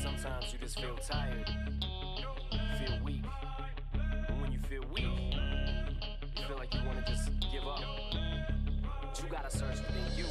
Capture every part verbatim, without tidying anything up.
Sometimes you just feel tired, feel weak. And when you feel weak, you feel like you wanna just give up. But you gotta search within you.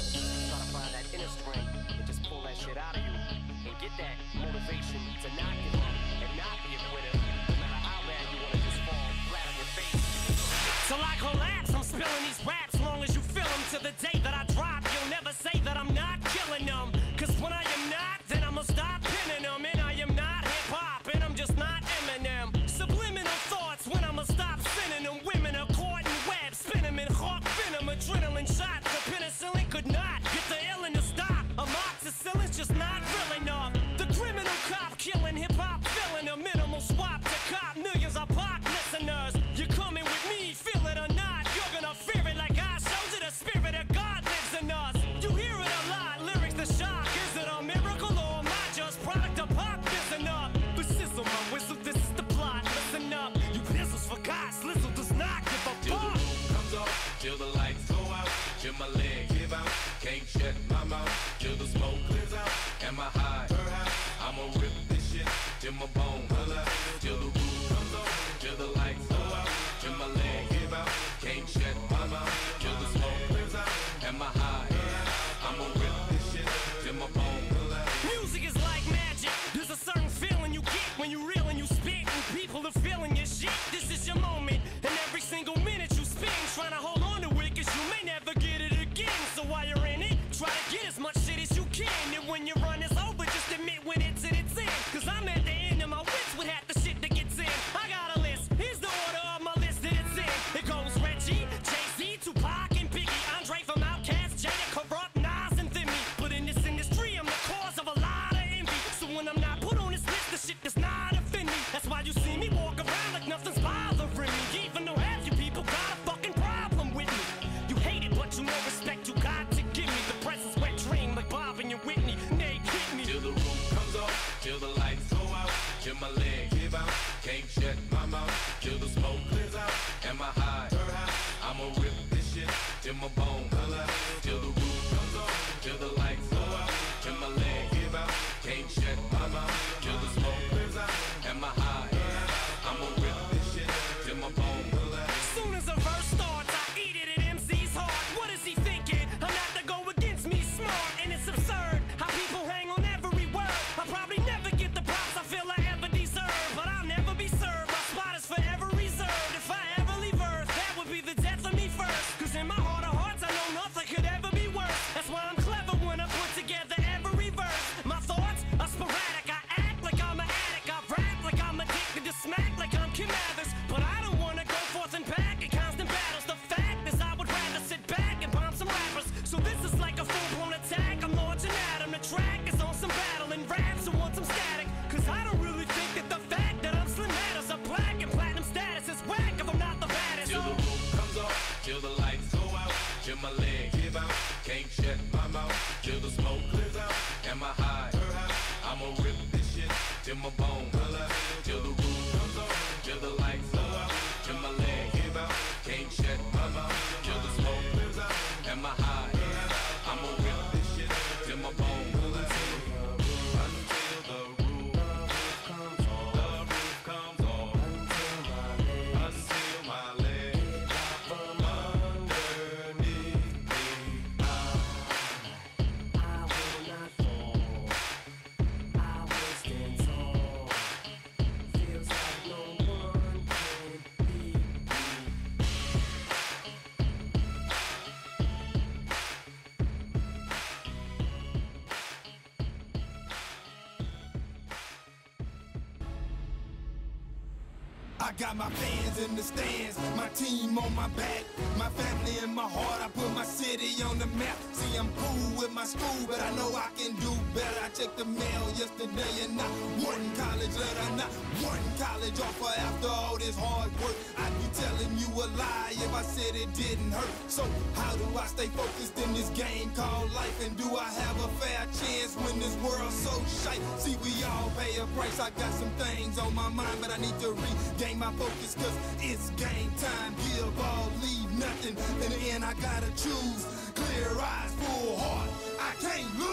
Try to find that inner strength and just pull that shit out of you. And get that motivation to not give up and not be a quitter. No matter how bad you wanna just fall flat on your face. Till I collapse, I'm spilling these raps. Long as you feel them, to the day that I drop, you'll never say that I'm not killing them. Cause when I am not, then I'ma stop pinning them. And I am not hip-hop, and I'm just not Eminem. Subliminal thoughts when I'ma stop sending them. Women are caught in web, spin them in hawk venom. Adrenaline shots, the penicillin could not get the illin to stop. Amoxicillin's just not real enough. The criminal cop killing hip-hop, filling a minimal swap to cop. Millions of pop listeners, you coming with me, feel it or not. You're gonna fear it like I showed you. The spirit of God lives in us. You hear it a lot, lyrics the shock. Is it a miracle or am I just product of pop? Listen up, but sizzle my whistle, this is the plot. Listen up, you pistols forgot, Slizzle does not give a Till fuck. the roof comes off, till the lights go out, till my legs give out, can't shut my mouth, till the smoke clears out, and my high, I'ma rip this shit, till my bone, till the roof comes off, till the lights go out, till my legs give out, can't shut my mouth, till the smoke clears out, and my high, I'ma rip this shit, till my bone. Music is like magic. There's a certain feeling you get when you reel and you spit, and people are feeling your shit. This is your moment, and every single minute you spend trying to hold on to it, cause you may never get it again. So while you're in it, try to get as much shit as you can. And when your run is over, just admit when it's in its end. Cause I'm at the end of my wits with half the shit that gets in. I got a list, here's the order of my list that it's in. It goes Reggie, Jay-Z, Tupac, and Biggie, Andre from Outkast, Jada, Corrupt, Nas, and Thimmy. But in this industry, I'm the cause of a lot of envy. So when I'm not put on this list, the shit does not offend me. That's why you see me walk around like nothing's bothering me. Even though half you people got a fucking problem with me. You hate it, but you know respect you got to give me. The presence wet dream like Bob and your Whitney. Nate, hit me. Till the roof comes off, till the lights go out, till my legs give out, can't shut my mouth, till the smoke clears out, and my high, I'ma rip this shit, till my bone, till the roof comes off, till the lights go out, till my legs give out, can't shut my mouth, till the smoke clears out, and my high, I'ma rip this shit, till my bone. Soon as a verse starts, I eat it at M C's heart. What is he thinking? I'm not to go against me, smart, and it's absurd how people hang on every word. I'll probably never get the props I feel I ever deserve, but I'll never be served. My spot is forever reserved. If I ever leave Earth, that would be the death of me first. Cause in my heart of hearts, I know nothing could ever be worse. That's why I'm clever when I put together every verse. My thoughts are sporadic. I act like I'm an addict. I rap like I'm addicted to smack like I'm Kim Mathers. But I don't wanna go forth and pack in constant battles. The fact is I would rather sit back and bomb some rappers. So this is like a full-blown attack. I'm launching at 'em. The track is on some battle and raps who want some static. Cause I don't really think that the fact that I'm slim matters. A black and platinum status is whack if I'm not the baddest. Till the roof comes off, till the lights go out, till my legs give out, can't shut my mouth, till the smoke clears out, and my high, I'ma rip this shit, till my bone, till the roof comes off, till the lights go out, till my legs give out, can't shut my mouth, till the smoke clears out, and my high, I'ma rip this shit, till my bone, until the roof comes off, the roof comes off, until my legs from underneath me. I will not fall, I will stand tall. Feels like no one can beat me. I got my fans in the stands, my team on my back, my family in my heart. I put my city on the map. See, I'm cool with my school, but I know I can do better. I checked the mail yesterday and not one college letter, not one college offer. After all this hard work, I'd be telling you a lie if I said it didn't hurt. So how do I stay focused in this game called life? And do I have a fair chance when this world's so shite? See, we all pay a price. I got some things on my mind, but I need to regain my focus, cause it's game time. Give all, leave nothing. In the end, I gotta choose. Clear eyes, full heart. I can't lose.